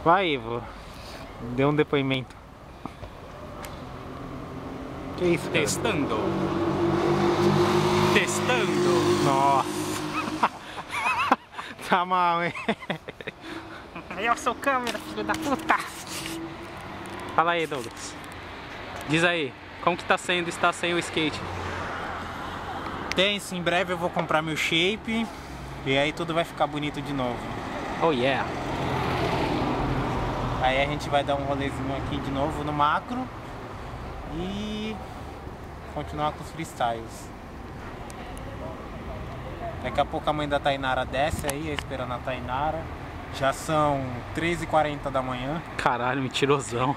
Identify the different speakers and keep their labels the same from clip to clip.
Speaker 1: Vai, Ivo. Dê um depoimento. Que isso, cara?
Speaker 2: Testando. Testando.
Speaker 1: Nossa. Tá mal, hein? Eu sou câmera, filho da puta. Fala aí, Douglas.
Speaker 2: Diz aí, como que tá sendo estar sem o skate?
Speaker 1: Tenso, em breve eu vou comprar meu shape. E aí tudo vai ficar bonito de novo.
Speaker 2: Oh yeah.
Speaker 1: Aí a gente vai dar um rolezinho aqui de novo no macro e continuar com os freestyles. Daqui a pouco a mãe da Tainara desce aí, esperando a Tainara. Já são 3h40 da manhã.
Speaker 2: Caralho, mentirosão.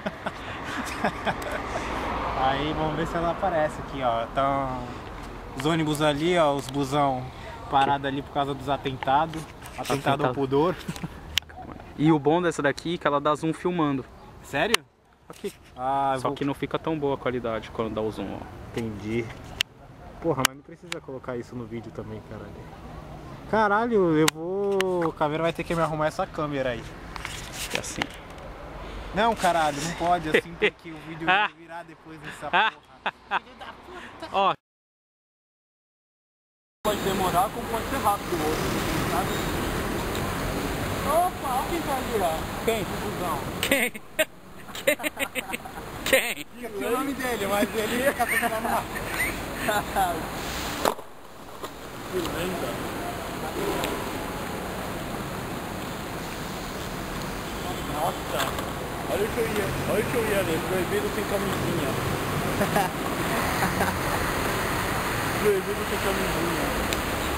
Speaker 1: Aí vamos ver se ela aparece aqui, ó. Estão os ônibus ali, ó, os busão parados ali por causa dos atentados. Atentado ao pudor.
Speaker 2: E o bom dessa daqui é que ela dá zoom filmando.
Speaker 1: Sério?
Speaker 2: Aqui.
Speaker 1: Ah,
Speaker 2: Só que não fica tão boa a qualidade quando dá o zoom, ó.
Speaker 1: Entendi. Porra, mas não precisa colocar isso no vídeo também, caralho. Caralho, eu vou... O Caveira vai ter que me arrumar essa câmera aí.
Speaker 2: É assim.
Speaker 1: Não, caralho, não pode assim, porque o vídeo vai virar depois dessa porra. Filho da puta.
Speaker 2: Ó.
Speaker 3: Pode demorar como pode ser rápido o outro, sabe? Opa, olha quem vai virar.
Speaker 2: Quem?
Speaker 3: Busão.
Speaker 2: Quem? Quem?
Speaker 3: Esqueci o nome dele, mas ele ia ficar tocando lá. Que lenta. Nossa, olha o que eu ia ler, proibido sem camisinha. Proibido sem camisinha.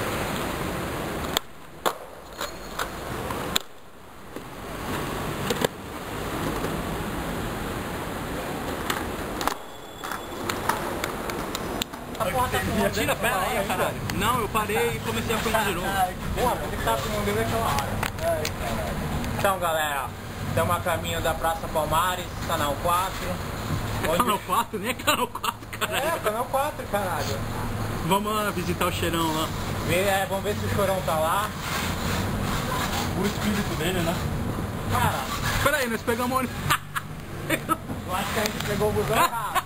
Speaker 2: Tira, pera aí, caralho. Não, eu parei e comecei a filmar de novo.
Speaker 3: Porra, você que tá filmando naquela hora. Então, galera, estamos a caminho da Praça Palmares, canal 4.
Speaker 2: Canal 4? Nem é canal 4, caralho.
Speaker 3: É, canal 4, caralho.
Speaker 2: Vamos lá visitar o cheirão lá.
Speaker 3: Vamos ver se o Chorão tá lá.
Speaker 2: O espírito dele, né?
Speaker 3: Cara,
Speaker 2: Pera aí, nós pegamos ônibus.
Speaker 3: eu acho que a gente pegou o busão errado.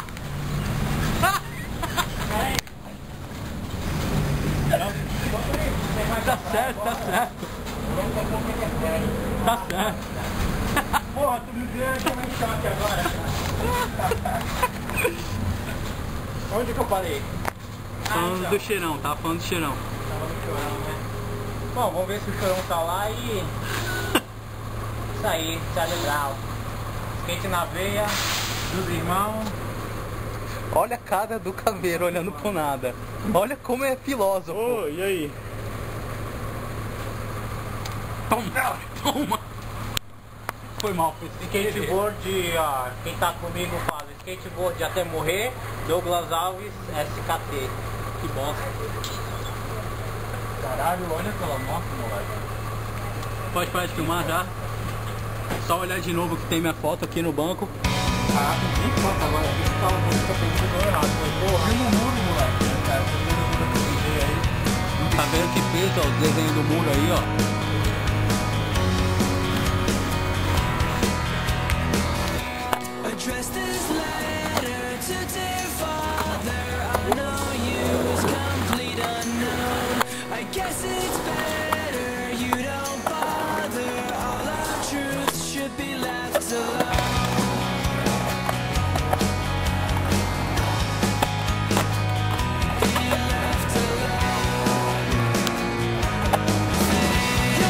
Speaker 2: Tá certo, tá certo. Tá certo.
Speaker 3: Porra, tu me deu como é que tá aqui agora? Onde que eu parei?
Speaker 2: Falando do cheirão, tá? Falando do cheirão.
Speaker 3: Tava no Chorão, né? Bom, vamos ver se o Chorão tá lá e... Isso aí, tá legal. Skate na veia, dos irmãos.
Speaker 2: Olha a cara do Caveiro olhando pro nada. Olha como é filósofo.
Speaker 3: Ô, e aí?
Speaker 2: Toma, toma. Foi mal, foi sem querer.
Speaker 3: Skateboard, ó, quem tá comigo fala skateboard até morrer, Douglas Alves, SKT.
Speaker 2: Que bosta.
Speaker 3: Caralho, olha aquela moto, moleque.
Speaker 2: Pode parar de filmar já? Só olhar de novo que tem minha foto aqui no banco.
Speaker 3: Caraca, 20 fotos agora, a gente tava com a pergunta errado, mas porra. E no muro, moleque, cara, você viu o muro que eu aí?
Speaker 2: Tá vendo que fez, ó, o desenho do muro aí, ó.
Speaker 4: Address this letter to dear father. I know you was complete unknown. I guess it's better you don't bother. All our truths should be left alone. Be left alone.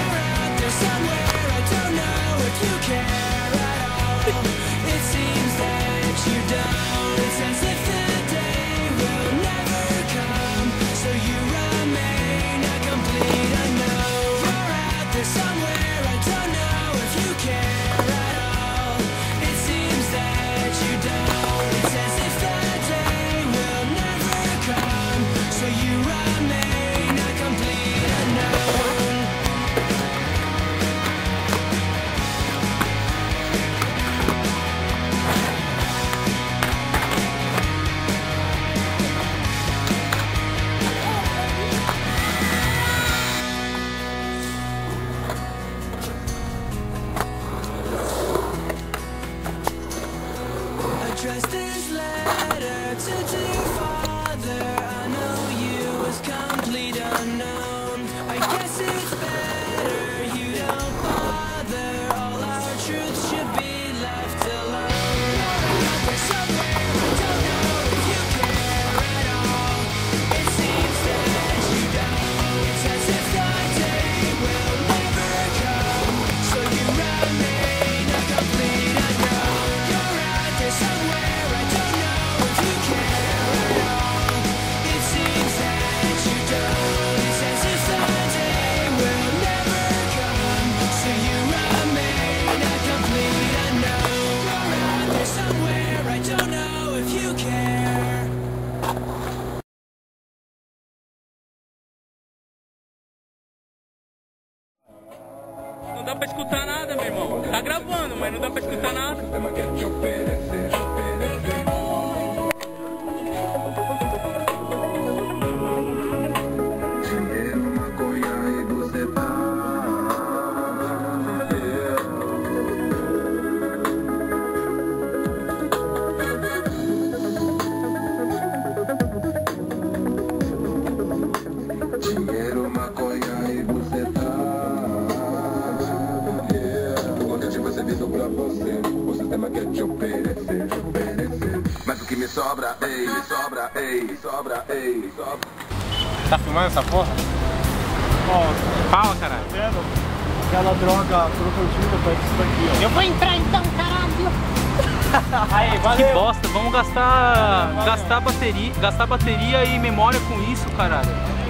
Speaker 2: dá pra escutar nada, meu irmão. Tá gravando, mas não dá pra escutar nada.
Speaker 5: Dinheiro, maconha e buceta. O objetivo é ser visto pra você. O sistema quer te oferecer. Mas o que me sobra, ei, me sobra, ei, sobra, ei, sobra.
Speaker 1: Tá filmando essa porra? Fala, caralho.
Speaker 6: Aquela droga crocodilo tá isso daqui, ó.
Speaker 1: Eu vou entrar então, caralho. Aí, valeu.
Speaker 2: Que bosta, vamos gastar bateria e memória com isso, caralho.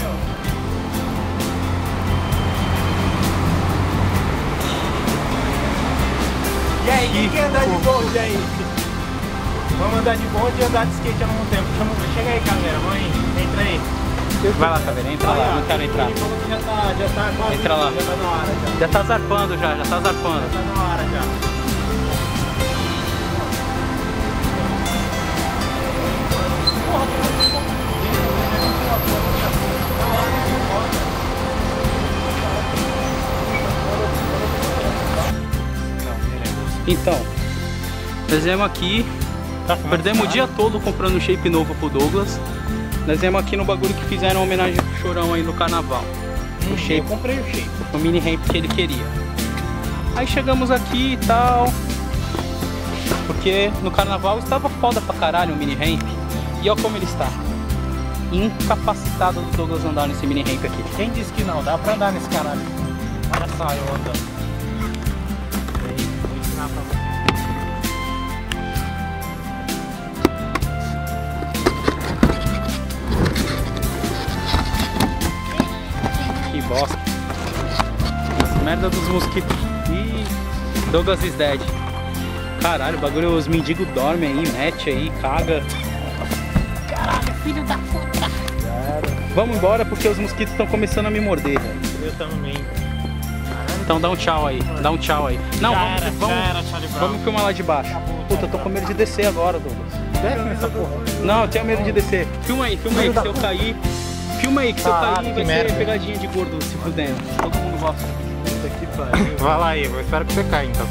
Speaker 1: E aí, quem quer andar de bonde aí? Vamos andar de bonde e andar de skate ao mesmo tempo. Chega aí, caveira, vamos aí. Entra aí.
Speaker 2: Vai lá, caveira, entra lá, não quero entrar.
Speaker 1: Ele falou que já tá quase.
Speaker 2: Entra lá.
Speaker 1: Já tá na hora já.
Speaker 2: Já tá zarpando já tá zarpando.
Speaker 1: Já tá na hora já.
Speaker 2: Então, nós viemos aqui, perdemos o dia todo comprando shape novo pro Douglas. Nós viemos aqui no bagulho que fizeram uma homenagem pro Chorão aí no carnaval. O shape,
Speaker 1: Eu comprei o shape.
Speaker 2: o mini ramp que ele queria. Aí chegamos aqui e tal, porque no carnaval estava foda pra caralho o mini ramp. E olha como ele está, incapacitado do Douglas andar nesse mini ramp aqui.
Speaker 1: Quem disse que não? Dá pra andar nesse caralho. Olha só, eu andando. Vou ensinar pra você.
Speaker 2: Que bosta. As merda dos mosquitos. Ih, Douglas is dead. Caralho, o bagulho, os mendigos dormem aí, mete aí, caga. Caralho, filho da puta. Vamos embora porque os mosquitos estão começando a me morder, velho.
Speaker 1: Eu também.
Speaker 2: Então dá um tchau aí, dá um tchau aí. Não,
Speaker 1: Já
Speaker 2: vamos,
Speaker 1: era,
Speaker 2: vamos,
Speaker 1: já era, Charlie Brown.
Speaker 2: vamos filmar lá de baixo. Puta, eu tô com medo de descer agora, Douglas.
Speaker 1: Desce nessa porra.
Speaker 2: Não, eu tenho medo de descer. Filma aí, que se eu cair. Filma aí, que se eu
Speaker 1: Ah,
Speaker 2: cair
Speaker 1: que
Speaker 2: vai
Speaker 1: merda.
Speaker 2: ser pegadinha de gordo se fudendo. Todo mundo gosta.
Speaker 6: Puta que pariu.
Speaker 1: Vai lá aí, eu espero que você caia então.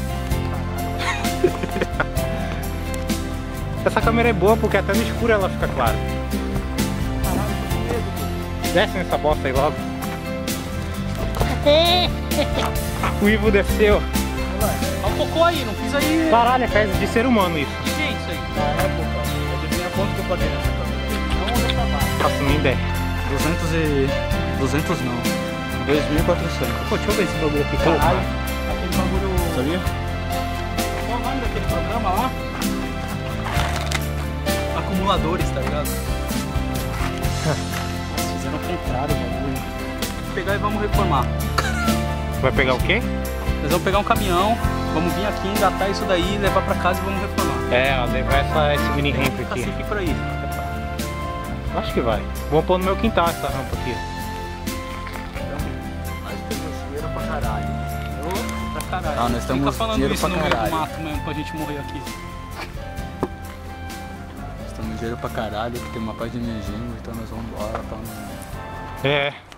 Speaker 1: Essa câmera é boa porque até no escuro ela fica clara. Desce nessa bosta aí logo. O Ivo desceu.
Speaker 2: Olha o cocô aí, não pisa aí.
Speaker 1: Caralho, é fezes de ser humano isso.
Speaker 2: Que é isso aí?
Speaker 6: Na época, adivinha quanto que eu paguei nessa câmera? Não reclamar.
Speaker 1: Faço nem ideia.
Speaker 2: 200 não. 2.400. Pô, deixa eu ver esse bagulho aqui.
Speaker 6: Caralho.
Speaker 2: Aquele bagulho...
Speaker 6: Sabia?
Speaker 2: Qual o nome daquele programa lá? Acumuladores, tá ligado? Nossa, fizeram o contrário o bagulho. Vou pegar e vamos reformar.
Speaker 1: Vai pegar o quê?
Speaker 2: Nós vamos pegar um caminhão, vamos vir aqui, engatar isso daí, levar pra casa e vamos reformar.
Speaker 1: É, ó, levar esse mini ramp
Speaker 2: Tem um
Speaker 1: aqui.
Speaker 2: cacife por aí.
Speaker 1: Acho que vai. Vou pôr no meu quintal essa rampa aqui.
Speaker 6: Nós temos dinheiro pra caralho.
Speaker 2: Pra caralho.
Speaker 6: Ah, nós temos
Speaker 2: Fica falando
Speaker 6: dinheiro
Speaker 2: isso
Speaker 6: pra
Speaker 2: no meio do
Speaker 6: caralho.
Speaker 2: mato mesmo pra gente morrer aqui.
Speaker 6: Nós temos dinheiro pra caralho, que tem uma parte de energia, então nós vamos embora pra...
Speaker 1: É.